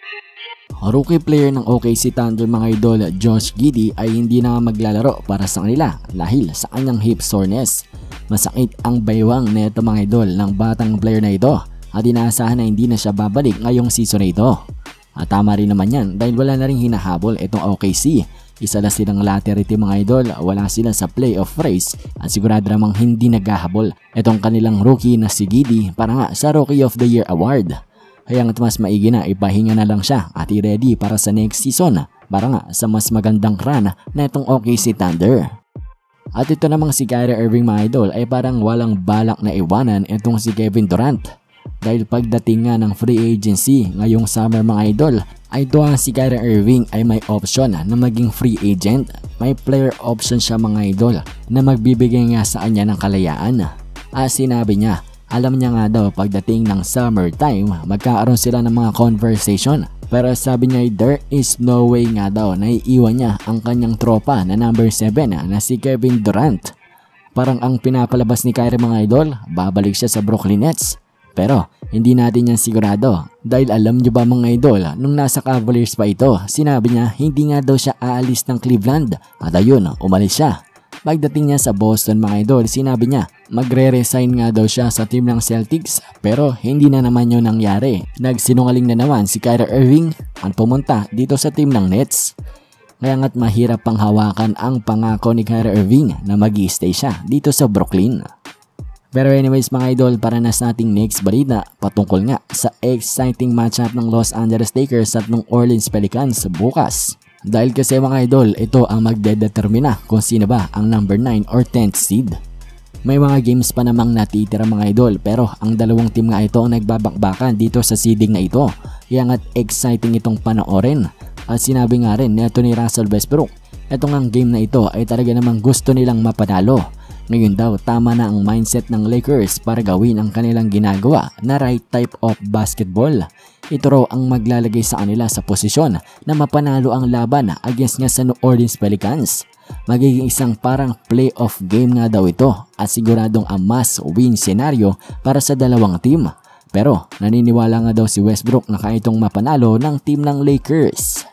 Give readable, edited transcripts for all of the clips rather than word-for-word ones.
Rookie player ng OKC Thunder mga idol, Josh Giddey ay hindi na maglalaro para sa kanila dahil sa kanyang hip soreness. Masakit ang baywang neto mga idol ng batang player na ito at inaasahan na hindi na siya babalik ngayong season na ito. At tama rin naman yan dahil wala na rin hinahabol itong OKC. Isa na silang lottery team mga idol, wala sila sa playoff race at sigurado namang hindi naghahabol itong kanilang rookie na si Giddey para nga sa Rookie of the Year Award. Kaya nga't mas maigi na ipahinga na lang siya at i-ready para sa next season para nga sa mas magandang run na itong OKC Thunder. At ito namang si Kyrie Irving mga idol ay parang walang balak na iwanan itong si Kevin Durant. Dahil pagdating nga ng free agency ngayong summer mga idol ay doon si Kyrie Irving ay may option na maging free agent. May player option siya mga idol na magbibigay nga sa kanya ng kalayaan. Sinabi niya, alam niya nga daw pagdating ng summertime magkakaroon sila ng mga conversation. Pero sabi niya there is no way nga daw na iiwan niya ang kanyang tropa na number 7 na si Kevin Durant. Parang ang pinapalabas ni Kyrie mga idol, babalik siya sa Brooklyn Nets. Pero hindi natin yan sigurado dahil alam nyo ba mga idol, nung nasa Cavaliers pa ito, sinabi niya hindi nga daw siya aalis ng Cleveland at ayun, umalis siya. Pagdating niya sa Boston mga idol, sinabi niya magre-resign nga daw siya sa team ng Celtics pero hindi na naman yun nangyari. Nagsinungaling na naman si Kyrie Irving at pumunta dito sa team ng Nets. Kaya nga't mahirap pang hawakan ang pangako ni Kyrie Irving na mag-i-stay siya dito sa Brooklyn. Pero anyways mga idol, para na sa ating next balita patungkol nga sa exciting matchup ng Los Angeles Lakers at ng Orleans Pelicans bukas. Dahil kasi mga idol, ito ang magdedetermina kung sino ba ang number 9 or 10th seed. May mga games pa namang natitira mga idol pero ang dalawang team nga ito ang nagbabakbakan dito sa seeding na ito. Kaya nga't exciting itong panoorin. At sinabi nga rin neto ni Russell Westbrook, etong ang game na ito ay talaga namang gusto nilang mapanalo. Ngayon daw tama na ang mindset ng Lakers para gawin ang kanilang ginagawa na right type of basketball. Ito raw ang maglalagay sa kanila sa posisyon na mapanalo ang laban against nga sa New Orleans Pelicans. Magiging isang parang playoff game nga daw ito at siguradong ang must-win scenario para sa dalawang team. Pero naniniwala nga daw si Westbrook na kaya itong mapanalo ng team ng Lakers.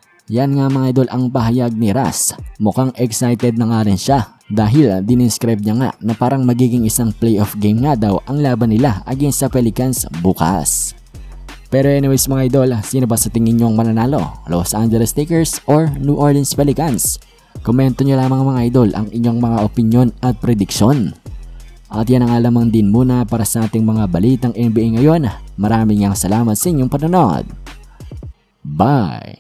Yan nga mga idol ang pahayag ni Russ. Mukhang excited na nga rin siya dahil dinescribe niya nga na parang magiging isang playoff game nga daw ang laban nila against sa Pelicans bukas. Pero anyways mga idol, sino ba sa tingin nyo ang mananalo? Los Angeles Lakers or New Orleans Pelicans? Komento nyo lamang mga idol ang inyong mga opinion at prediction. At yan ang alamang din muna para sa ating mga balitang NBA ngayon. Maraming salamat sa inyong panonood. Bye!